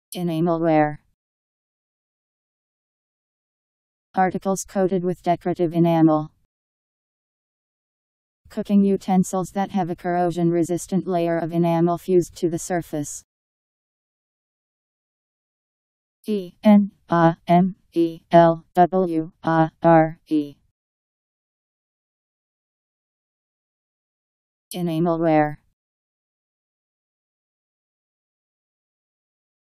Enamelware. Articles coated with decorative enamel. Cooking utensils that have a corrosion-resistant layer of enamel fused to the surface. Enamelware. Enamelware.